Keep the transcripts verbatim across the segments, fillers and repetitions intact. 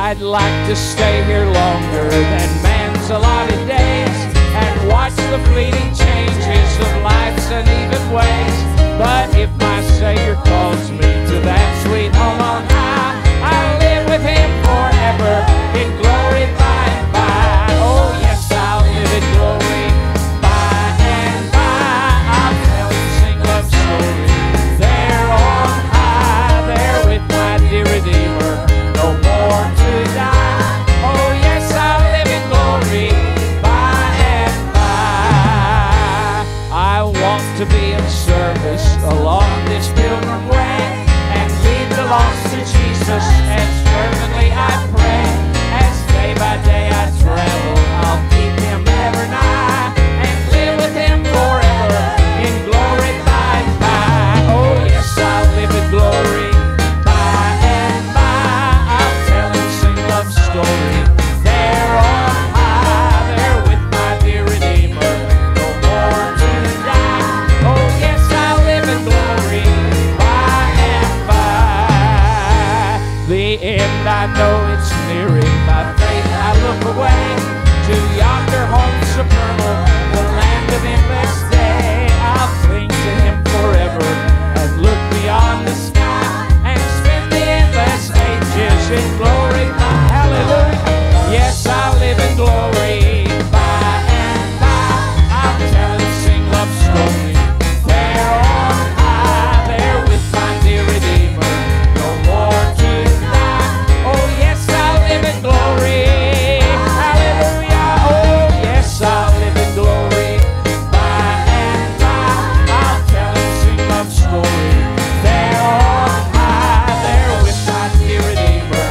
I'd like to stay here longer than man's allotted days and watch the fleeting changes of life's uneven ways. But if my Savior calls me to that sweet home on high, I'll live with Him forever in glory by and by. Oh yes, I'll live in glory by and by. I'll tell and sing love stories there on high, there with my dear Redeemer, no more to die. Oh yes, I'll live in glory by and by. I want to be of service along this pilgrim way and lead the lost to Jesus as fervently I pray. As day by day I travel, I'll keep Him ever nigh and live with Him forever in glory by and by. Oh yes, I'll live in glory by and by. I'll tell and sing love story there on high, there with my dear Redeemer, no more to die. Oh yes, I'll live in glory by and by. The end I know it's nearing, by faith I look away to yonder home supernal, the land of endless day. I'll cling to Him forever and look beyond the sky and spend the endless ages in glory by. Hallelujah. Yes, I'll live in glory by and by. I'll tell and sing love story there on high, there with my dear Redeemer, no more to die. Oh yes, I'll live in glory. Hallelujah. Oh yes, I'll live in glory by and by. I'll tell and sing love story there on high, there with my dear Redeemer.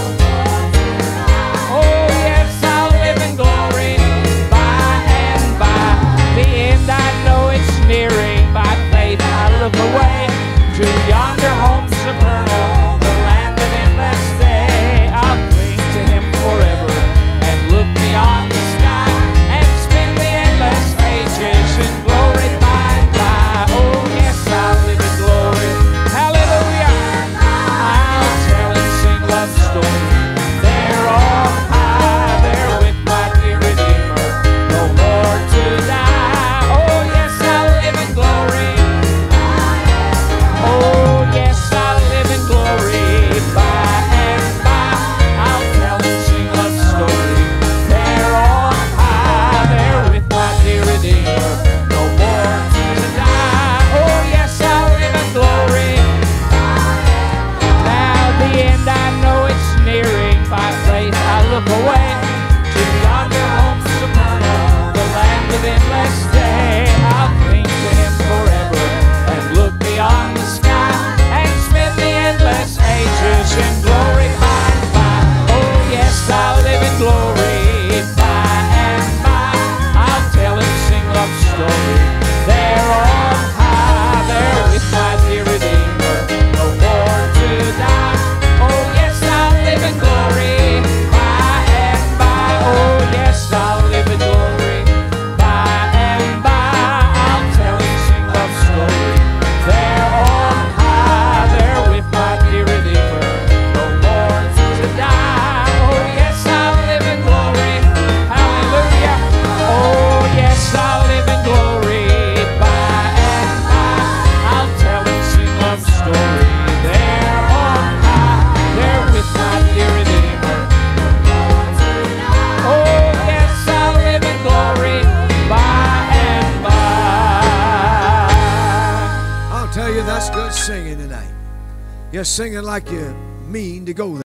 Oh yes, I'll live in glory by and by. The end I know it's nearing, by faith I look away to yonder home supernal, the land of endless day. I'll cling to Him forever and look beyond the sky and spend the endless ages in glory by and by. Oh yes, I'll live in glory. Hallelujah. I'll tell and sing love story there on high, there with my dear Redeemer, no more to die. Oh yes, I'll live in glory. Oh yes, I'll live in glory by and by. I'll tell and sing love story there on high, there with my dear Redeemer, no more to die. Oh yes, I'll live in glory. Now the end I know it's nearing, by faith I look away to yonder home supernal, the land of endless day. I'll cling to Him forever and look beyond the sky and spend the endless ages in glory by and by. Oh yes, I'll live in glory by and by. I'll tell and sing love story there on high, there with my dear Redeemer, no more to die. Oh yes, I'll live in glory by and by. Oh yes, I'll live in glory by and by. I'll tell and sing love story there on high, there with my dear Redeemer, no more to die. Oh yes, I'll live in glory. Hallelujah. Oh yes, I'll live in glory by and by. I'll tell and sing love story there on high, there with my dear Redeemer. Oh yes, I'll live in glory by and by. I'll tell you, that's good singing tonight. You're singing like you mean to go there.